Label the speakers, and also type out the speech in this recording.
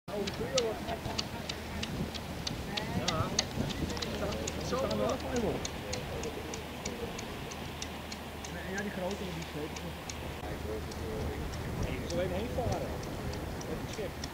Speaker 1: Ja, zo gaan we wel van joh. Ja, die grote die zeker. Nee, je moet er alleen heen varen. Met een schip.